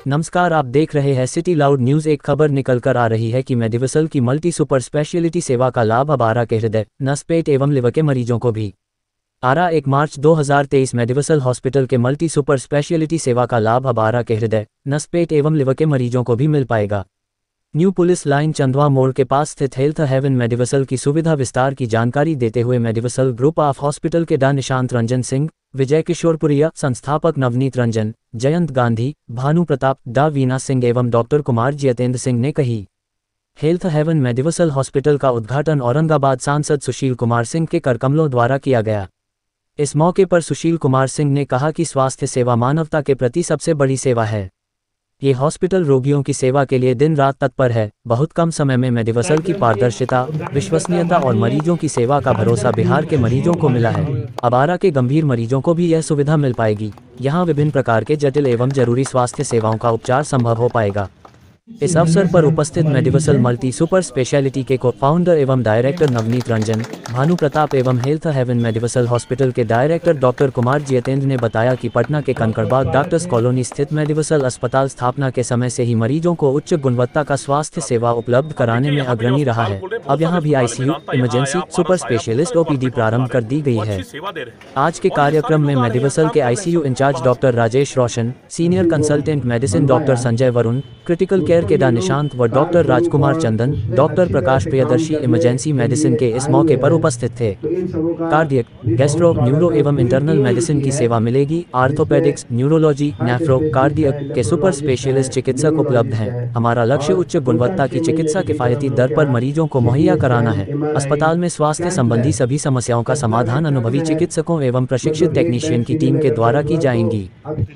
नमस्कार, आप देख रहे हैं सिटी लाउड न्यूज़। एक खबर निकल कर आ रही है कि मेडिवसल की मल्टी सुपर स्पेशलिटी सेवा का लाभ अब आरा के हृदय, नस, पेट एवं लिवर के मरीजों को भी। आरा 1 मार्च 2023 मेडिवसल हॉस्पिटल के मल्टी सुपर स्पेशलिटी सेवा का लाभ अब आरा के हृदय, नस, पेट एवं लिवर के मरीजों को भी मिल पाएगा। न्यू पुलिस लाइन चंदवा मोड़ के पास स्थित हेल्थ हेवन मेडिवसल की सुविधा विस्तार की जानकारी देते हुए मेडिवसल ग्रुप ऑफ हॉस्पिटल के डा निशांत रंजन सिंह, विजय किशोरपुरिया, संस्थापक नवनीत रंजन, जयंत गांधी, भानु प्रताप, डा वीना सिंह एवं डॉक्टर कुमार जितेंद्र सिंह ने कही। हेल्थ हेवन मेडिवसल हॉस्पिटल का उद्घाटन औरंगाबाद सांसद सुशील कुमार सिंह के करकमलों द्वारा किया गया। इस मौके पर सुशील कुमार सिंह ने कहा कि स्वास्थ्य सेवा मानवता के प्रति सबसे बड़ी सेवा है। ये हॉस्पिटल रोगियों की सेवा के लिए दिन रात तत्पर है। बहुत कम समय में मेडिवसल की पारदर्शिता, विश्वसनीयता और मरीजों की सेवा का भरोसा बिहार के मरीजों को मिला है। अब आरा के गंभीर मरीजों को भी यह सुविधा मिल पाएगी। यहाँ विभिन्न प्रकार के जटिल एवं जरूरी स्वास्थ्य सेवाओं का उपचार संभव हो पाएगा। इस अवसर पर उपस्थित मेडिवसल मल्टी सुपर स्पेशलिटी के को फाउंडर एवं डायरेक्टर नवनीत रंजन, भानु प्रताप एवं हेल्थ हेवन मेडिवसल हॉस्पिटल के डायरेक्टर डॉक्टर कुमार जितेंद्र ने बताया कि पटना के कंकड़बाग डॉक्टर्स कॉलोनी स्थित मेडिवसल अस्पताल स्थापना के समय से ही मरीजों को उच्च गुणवत्ता का स्वास्थ्य सेवा उपलब्ध कराने में अग्रणी रहा है। अब यहाँ भी ICU, emergency, super specialist OPD प्रारंभ कर दी गई है। आज के कार्यक्रम में मेडिवसल के ICU incharge doctor Rajesh Roshan, senior consultant medicine doctor Sanjay Varun, critical care के डा निशांत व doctor Rajkumar Chandan, doctor Prakash Priyadarshi emergency medicine के इस मौके पर उपस्थित थे। कार्डियक, गैस्ट्रो, न्यूरो एवं इंटरनल मेडिसिन की सेवा मिलेगी। आर्थोपेडिक्स, न्यूरोलॉजी, नेफ्रो, कार्डियक के सुपर स्पेशलिस्ट चिकित्सक उपलब्ध हैं। हमारा लक्ष्य उच्च गुणवत्ता की चिकित्सा किफायती दर पर मरीजों को मुहैया कराना है। अस्पताल में स्वास्थ्य संबंधी सभी समस्याओं का समाधान अनुभवी चिकित्सकों एवं प्रशिक्षित टेक्नीशियन की टीम के द्वारा की जाएंगी।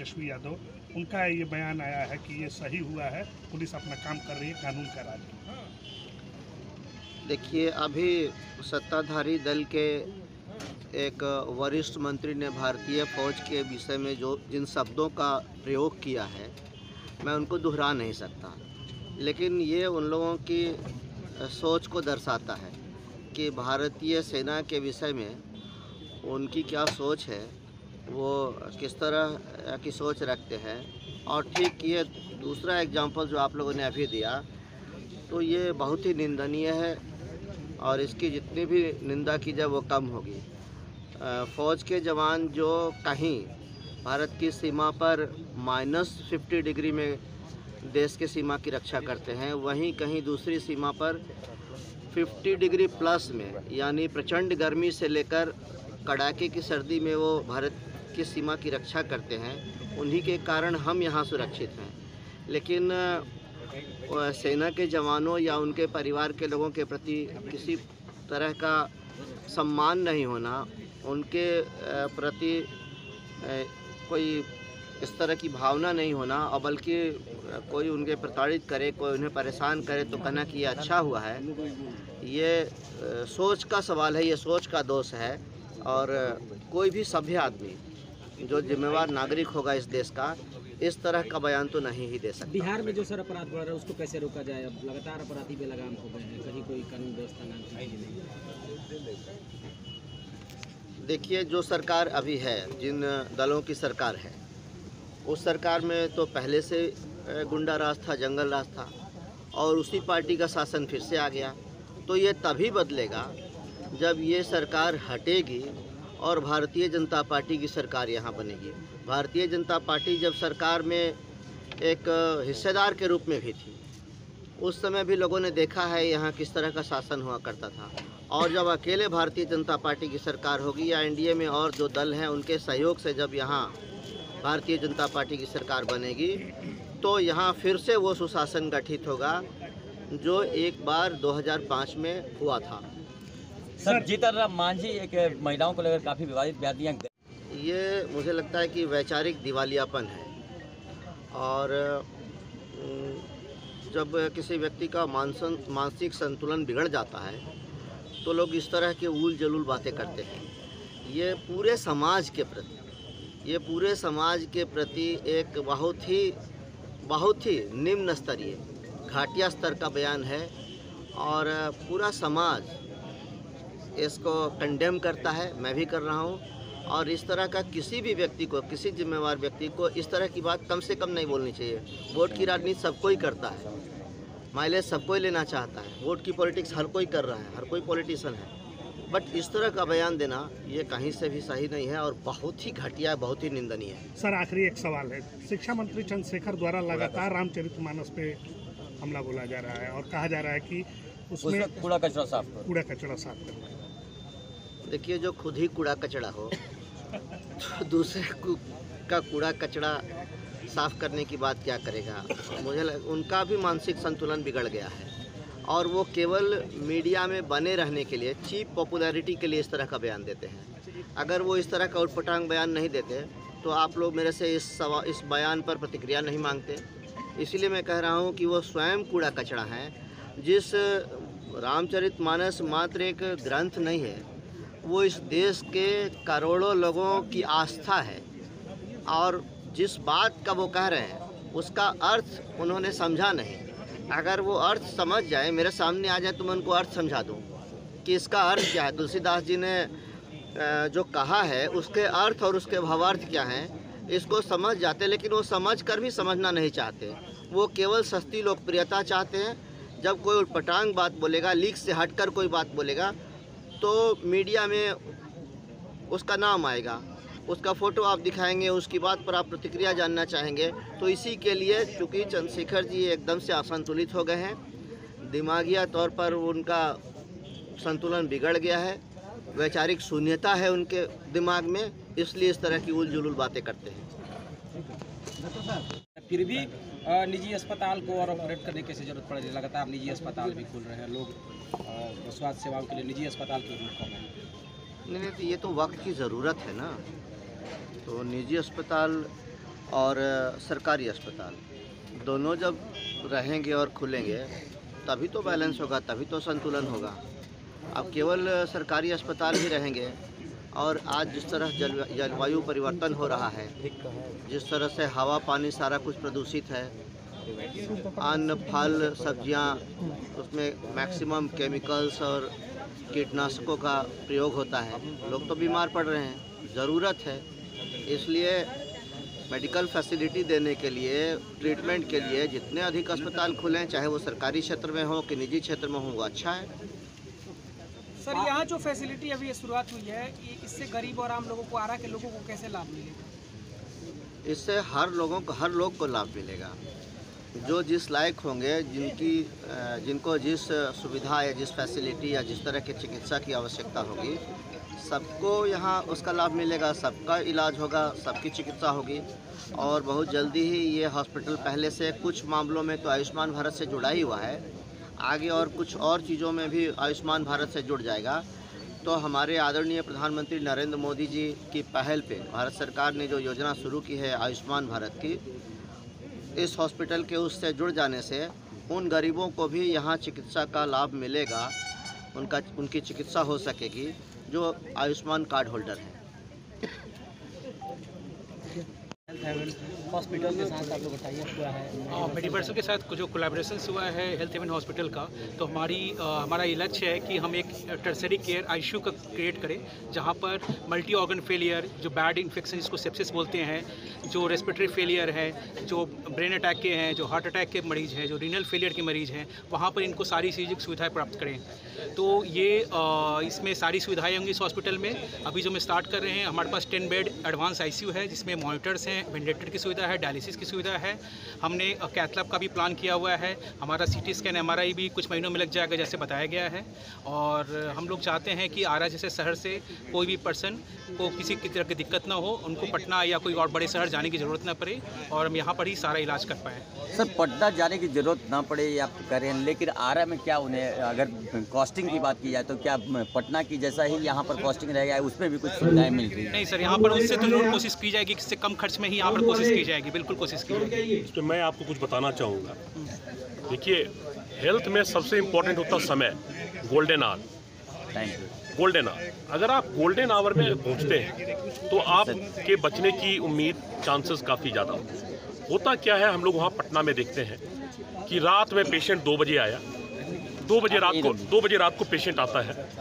उनका ये बयान आया है कि ये सही हुआ है, पुलिस अपना काम कर रही है, कानून का राज। देखिए, अभी सत्ताधारी दल के एक वरिष्ठ मंत्री ने भारतीय फौज के विषय में जिन शब्दों का प्रयोग किया है, मैं उनको दोहरा नहीं सकता, लेकिन ये उन लोगों की सोच को दर्शाता है कि भारतीय सेना के विषय में उनकी क्या सोच है, वो किस तरह की सोच रखते हैं। और ठीक ये दूसरा एग्जाम्पल जो आप लोगों ने अभी दिया, तो ये बहुत ही निंदनीय है और इसकी जितनी भी निंदा की जाए वो कम होगी। फ़ौज के जवान जो कहीं भारत की सीमा पर -50 डिग्री में देश की सीमा की रक्षा करते हैं, वहीं कहीं दूसरी सीमा पर 50 डिग्री प्लस में, यानी प्रचंड गर्मी से लेकर कड़ाके की सर्दी में वो भारत की सीमा की रक्षा करते हैं। उन्हीं के कारण हम यहाँ सुरक्षित हैं। लेकिन सेना के जवानों या उनके परिवार के लोगों के प्रति किसी तरह का सम्मान नहीं होना, उनके प्रति कोई इस तरह की भावना नहीं होना, और बल्कि कोई उनके प्रताड़ित करे, कोई उन्हें परेशान करे तो कहना कि ये अच्छा हुआ है, ये सोच का सवाल है, ये सोच का दोष है। और कोई भी सभ्य आदमी जो जिम्मेवार नागरिक होगा इस देश का, इस तरह का बयान तो नहीं ही दे सकता। बिहार में जो सर अपराध बढ़ रहा है उसको कैसे रोका जाए? अब लगातार अपराधी पे लगाम हो गए हैं, कहीं कोई कानून व्यवस्था नहीं। देखिए, जो सरकार अभी है, जिन दलों की सरकार है, उस सरकार में तो पहले से गुंडा राज था, जंगल राज था, और उसी पार्टी का शासन फिर से आ गया। तो ये तभी बदलेगा जब ये सरकार हटेगी और भारतीय जनता पार्टी की सरकार यहाँ बनेगी। भारतीय जनता पार्टी जब सरकार में एक हिस्सेदार के रूप में भी थी, उस समय भी लोगों ने देखा है यहाँ किस तरह का शासन हुआ करता था। और जब अकेले भारतीय जनता पार्टी की सरकार होगी या एनडीए में और जो दल हैं उनके सहयोग से जब यहाँ भारतीय जनता पार्टी की सरकार बनेगी, तो यहाँ फिर से वो सुशासन गठित होगा जो एक बार 2005 में हुआ था। सर, जीतन राम मांझी एक महिलाओं को लेकर काफ़ी विवादित बयान, ये मुझे लगता है कि वैचारिक दिवालियापन है। और जब किसी व्यक्ति का मानसिक संतुलन बिगड़ जाता है तो लोग इस तरह के ऊल जलूल बातें करते हैं। ये पूरे समाज के प्रति एक बहुत ही निम्न स्तरीय, घाटिया स्तर का बयान है, और पूरा समाज इसको कंडेम करता है। मैं भी कर रहा हूँ। और इस तरह का किसी भी व्यक्ति को, किसी जिम्मेवार व्यक्ति को इस तरह की बात कम से कम नहीं बोलनी चाहिए। वोट की राजनीति सब कोई करता है, माइलेज सब कोई लेना चाहता है, वोट की पॉलिटिक्स हर कोई कर रहा है, हर कोई पॉलिटिशियन है, बट इस तरह का बयान देना ये कहीं से भी सही नहीं है और बहुत ही घटिया, बहुत ही निंदनीय है। सर आखिरी एक सवाल है, शिक्षा मंत्री चंद्रशेखर द्वारा लगातार रामचरितमानस पे हमला बोला जा रहा है और कहा जा रहा है कि उसमें कूड़ा कचरा साफ करो। कूड़ा कचरा साफ करना। देखिए, जो खुद ही कूड़ा कचरा हो तो दूसरे का कूड़ा कचरा साफ करने की बात क्या करेगा। उनका भी मानसिक संतुलन बिगड़ गया है और वो केवल मीडिया में बने रहने के लिए, चीप पॉपुलैरिटी के लिए इस तरह का बयान देते हैं। अगर वो इस तरह का उटपटांग बयान नहीं देते तो आप लोग मेरे से इस बयान पर प्रतिक्रिया नहीं मांगते। इसीलिए मैं कह रहा हूँ कि वो स्वयं कूड़ा कचरा हैं। जिस रामचरितमानस मात्र एक ग्रंथ नहीं है, वो इस देश के करोड़ों लोगों की आस्था है और जिस बात का वो कह रहे हैं उसका अर्थ उन्होंने समझा नहीं। अगर वो अर्थ समझ जाए, मेरे सामने आ जाए तो मैं उनको अर्थ समझा दूँ कि इसका अर्थ क्या है। तुलसीदास जी ने जो कहा है उसके अर्थ और उसके भावार्थ क्या हैं, इसको समझ जाते, लेकिन वो समझ कर भी समझना नहीं चाहते। वो केवल सस्ती लोकप्रियता चाहते हैं। जब कोई उटपटांग बात बोलेगा, लीक से हटकर कोई बात बोलेगा तो मीडिया में उसका नाम आएगा, उसका फ़ोटो आप दिखाएंगे, उसकी बात पर आप प्रतिक्रिया जानना चाहेंगे। तो इसी के लिए चूँकि चंद्रशेखर जी एकदम से असंतुलित हो गए हैं, दिमागिया तौर पर उनका संतुलन बिगड़ गया है, वैचारिक शून्यता है उनके दिमाग में, इसलिए इस तरह की उलझुल बातें करते हैं। फिर भी निजी अस्पताल को और ऑपरेट करने की जरूरत पड़ रही है। लगातार निजी अस्पताल भी खुल रहे हैं, लोग स्वास्थ्य सेवाओं के लिए निजी अस्पताल की रूप कर रहे हैं। नहीं, तो ये तो वक्त की ज़रूरत है ना। तो निजी अस्पताल और सरकारी अस्पताल दोनों जब रहेंगे और खुलेंगे तभी तो बैलेंस होगा, तभी तो संतुलन होगा। अब केवल सरकारी अस्पताल ही रहेंगे और आज जिस तरह जलवायु परिवर्तन हो रहा है, जिस तरह से हवा पानी सारा कुछ प्रदूषित है, अन्न फल सब्जियां उसमें मैक्सिमम केमिकल्स और कीटनाशकों का प्रयोग होता है, लोग तो बीमार पड़ रहे हैं। ज़रूरत है, इसलिए मेडिकल फैसिलिटी देने के लिए, ट्रीटमेंट के लिए जितने अधिक अस्पताल खुलें, चाहे वो सरकारी क्षेत्र में हो कि निजी क्षेत्र में हो, वो अच्छा है। सर, यहाँ जो फैसिलिटी अभी शुरुआत हुई है, इससे गरीब और आम लोगों को, आरा के लोगों को कैसे लाभ मिलेगा? इससे हर लोग को लाभ मिलेगा। जो जिस लायक होंगे, जिनको जिस सुविधा या जिस फैसिलिटी या जिस तरह की चिकित्सा की आवश्यकता होगी, सबको यहाँ उसका लाभ मिलेगा, सबका इलाज होगा, सबकी चिकित्सा होगी। और बहुत जल्दी ही ये हॉस्पिटल पहले से कुछ मामलों में तो आयुष्मान भारत से जुड़ा ही हुआ है, आगे और कुछ और चीज़ों में भी आयुष्मान भारत से जुड़ जाएगा। तो हमारे आदरणीय प्रधानमंत्री नरेंद्र मोदी जी की पहल पे भारत सरकार ने जो योजना शुरू की है आयुष्मान भारत की, इस हॉस्पिटल के उससे जुड़ जाने से उन गरीबों को भी यहाँ चिकित्सा का लाभ मिलेगा, उनकी चिकित्सा हो सकेगी जो आयुष्मान कार्ड होल्डर हैं। हॉस्पिटल के साथ आप लोग टाइप हुआ है, मेडिवर्सल के साथ जो कोलैबोरेशन हुआ है हेल्थ हेवन हॉस्पिटल का, तो हमारा ये लक्ष्य है कि हम एक टर्सरी केयर आईसीयू का क्रिएट करें, जहां पर मल्टी ऑर्गन फेलियर, जो बैड इन्फेक्शन जिसको सेप्सिस बोलते हैं, जो रेस्पिरेटरी फेलियर है, जो ब्रेन अटैक के हैं, जो हार्ट अटैक के मरीज़ हैं, जो रीनल फेलियर के मरीज़ हैं, वहाँ पर इनको सारी चीज़ सुविधाएँ प्राप्त करें। तो ये इसमें सारी सुविधाएँ होंगी इस हॉस्पिटल में। अभी जो मैं स्टार्ट कर रहे हैं, हमारे पास 10 बेड एडवांस आईसीयू है, जिसमें मॉनिटर्स हैं, वेंटिलेटर की सुविधा है, डायलिसिस की सुविधा है। हमने कैथ लैब का भी प्लान किया हुआ है। हमारा सीटी स्कैन एमआरआई भी कुछ महीनों में लग जाएगा, जैसे बताया गया है। और हम लोग चाहते हैं कि आरा जैसे शहर से कोई भी पर्सन को किसी की तरह की दिक्कत ना हो, उनको पटना या कोई और बड़े शहर जाने की ज़रूरत ना पड़े और हम यहाँ पर ही सारा इलाज कर पाएँ। सर, पटना जाने की ज़रूरत ना पड़े ये आप करें, लेकिन आरा में क्या उन्हें अगर कॉस्टिंग की बात की जाए तो क्या पटना की जैसा ही यहाँ पर कॉस्टिंग रहेगा, उसमें भी कुछ सुविधाएँ मिल रही है? नहीं सर, यहाँ पर उससे तो जरूर कोशिश की जाएगी, इससे कम खर्च में ही यहाँ पर कोशिश की जाएगी, बिल्कुल कोशिश की जाएगी। इस पर मैं आपको कुछ बताना चाहूँगा। देखिए, हेल्थ में सबसे इम्पोर्टेंट होता समय, golden hour. Thank you. Golden hour, अगर आप गोल्डन आवर में पहुँचते हैं तो आपके बचने की उम्मीद, चांसेस काफ़ी ज़्यादा होता क्या है, हम लोग वहाँ पटना में देखते हैं कि रात में पेशेंट 2 बजे आया, 2 बजे रात को पेशेंट आता है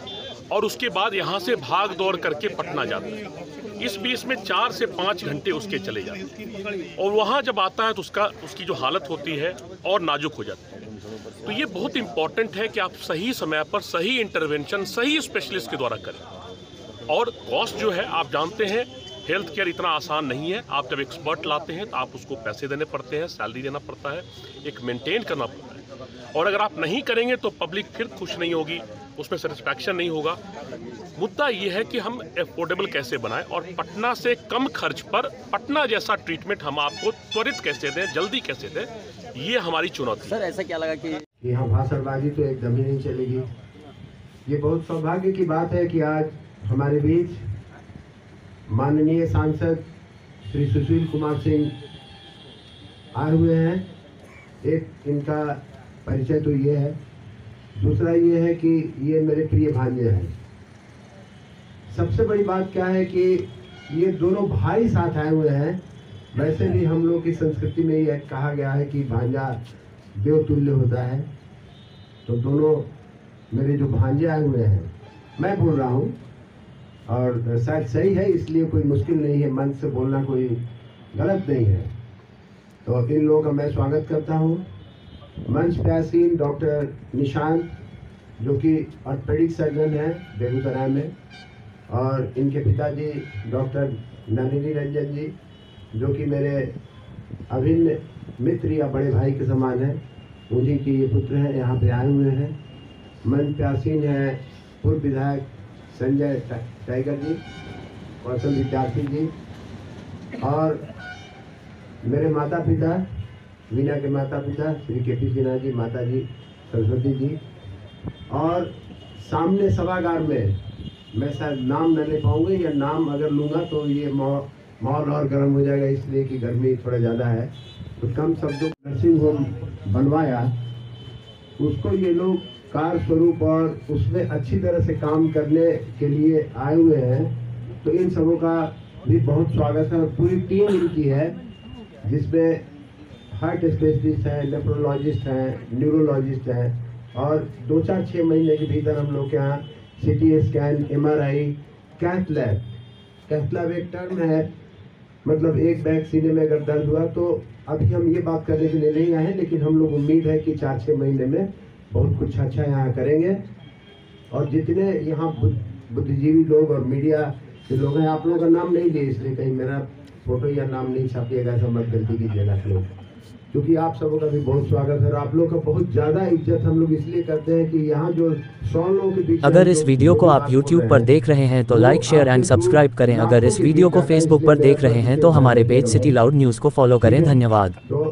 और उसके बाद यहाँ से भाग दौड़ करके पटना जाता है। इस बीच में 4 से 5 घंटे उसके चले जाते हैं और वहाँ जब आता है तो उसकी जो हालत होती है और नाजुक हो जाती है। तो ये बहुत इंपॉर्टेंट है कि आप सही समय पर सही इंटरवेंशन सही स्पेशलिस्ट के द्वारा करें। और कॉस्ट जो है आप जानते हैं, हेल्थ केयर इतना आसान नहीं है। आप जब एक्सपर्ट लाते हैं तो आप उसको पैसे देने पड़ते हैं, सैलरी देना पड़ता है, एक मेंटेन करना पड़ता है। और अगर आप नहीं करेंगे तो पब्लिक फिर खुश नहीं होगी, उसमें सेटिस्फैक्शन नहीं होगा। मुद्दा ये है कि हम अफोर्डेबल कैसे बनाएं और पटना से कम खर्च पर पटना जैसा ट्रीटमेंट हम आपको त्वरित कैसे दें, जल्दी कैसे दें, ये हमारी चुनौती। सर ऐसा क्या लगा कि यहाँ भाषणबाजी तो एकदम ही नहीं चलेगी। ये बहुत सौभाग्य की बात है कि आज हमारे बीच माननीय सांसद श्री सुशील कुमार सिंह आए हुए हैं। एक इनका परिचय तो ये है, दूसरा ये है कि ये मेरे प्रिय भांजे हैं। सबसे बड़ी बात क्या है कि ये दोनों भाई साथ आए हुए हैं। वैसे भी हम लोग की संस्कृति में ये कहा गया है कि भांजा देवतुल्य होता है, तो दोनों मेरे जो भांजे आए हुए हैं, मैं बोल रहा हूँ और शायद सही है, इसलिए कोई मुश्किल नहीं है, मन से बोलना कोई गलत नहीं है। तो इन लोगों का मैं स्वागत करता हूँ। मंच पे आसीन डॉक्टर निशांत जो कि ऑर्थोपेडिक सर्जन हैं बेगूसराय में, और इनके पिताजी डॉक्टर नलिनी रंजन जी जो कि मेरे अभिन्न मित्र या बड़े भाई के समान हैं, उन्हीं के ये पुत्र हैं, यहाँ पे आए हुए हैं। मंच पे आसीन है पूर्व विधायक संजय टाइगर जी, कौशल विद्यार्थी जी, और मेरे माता पिता, वीना के माता पिता श्री के.पी. सिन्हा जी, माता जी सरस्वती जी, और सामने सभागार में मैं शायद नाम न ले पाऊंगा, या नाम अगर लूँगा तो ये माहौल और गर्म हो जाएगा, इसलिए कि गर्मी थोड़ा ज़्यादा है। तो कम शब्दों नर्सिंग होम बनवाया, उसको ये लोग कार्य स्वरूप और उसमें अच्छी तरह से काम करने के लिए आए हुए हैं। तो इन सबों का भी बहुत स्वागत है। और पूरी टीम इनकी है जिसमें हार्ट स्पेशलिस्ट हैं, नेफ्रोलॉजिस्ट हैं, न्यूरोलॉजिस्ट हैं, और 2-4-6 महीने के भीतर हम लोग के यहाँ CT scan, MRI, cath lab एक टर्म है, मतलब एक बैग सीने में अगर दर्द हुआ तो अभी हम ये बात करने के लिए नहीं आए हैं, लेकिन हम लोग उम्मीद है कि 4-6 महीने में बहुत कुछ अच्छा यहाँ करेंगे। और जितने यहाँ बुद्धिजीवी लोग और मीडिया के लोग हैं, आप लोगों का नाम नहीं लिए इसलिए कहीं मेरा फोटो या नाम नहीं छापिएगा, ऐसा मत गलती कीजिएगा आप लोग, क्योंकि आप सबों का भी बहुत स्वागत है। और आप लोग का बहुत ज़्यादा इज्जत हम लोग इसलिए करते हैं कि यहाँ जो 100 लोगों के बीच, अगर इस वीडियो को आप YouTube पर देख रहे हैं तो लाइक, शेयर एंड सब्सक्राइब करें। अगर इस वीडियो को Facebook पर देख रहे हैं तो हमारे पेज सिटी लाउड न्यूज़ को फॉलो करें। धन्यवाद। तो